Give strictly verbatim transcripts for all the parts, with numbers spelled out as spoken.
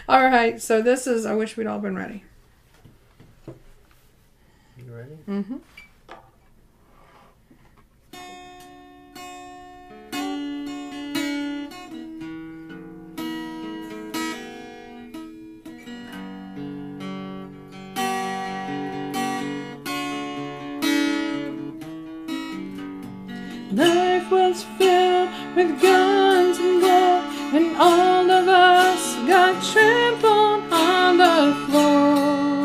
All right, so this is I Wish We'd All Been Ready. You ready? Mm-hmm. Life was filled with guns and war, and all of us got trampled on the floor.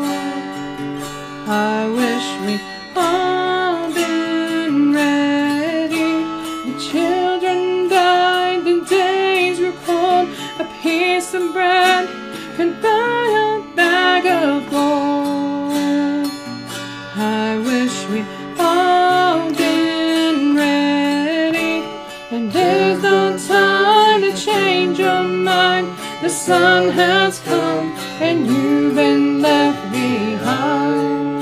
I wish we'd all been ready. The children died, the days were cold. A piece of bread could buy a bag of gold. I wish we'd all been ready. And there's no time to change your mind. The sun has come and you've been left behind.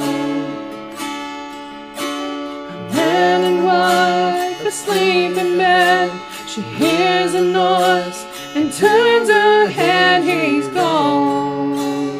A man and wife asleep in bed. She hears a noise and turns her head. He's gone.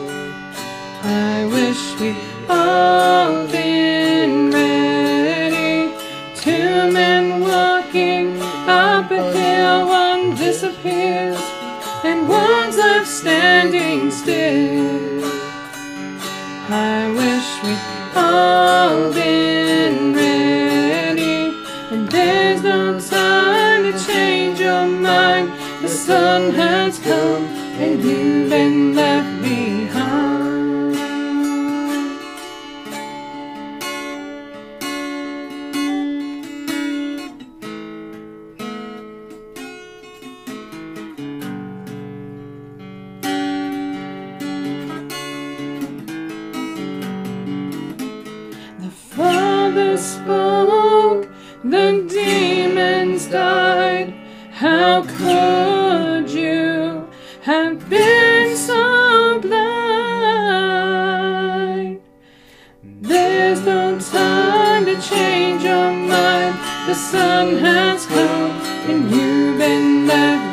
I wish we'd all been ready. Two men walking up a hill, one disappears and one's left standing still. I wish we'd all been ready. And there's no time to change your mind. The sun has come and you've been left behind. Father spoke, the demons died. How could you have been so blind? There's no time to change your mind. The sun has come and you've been left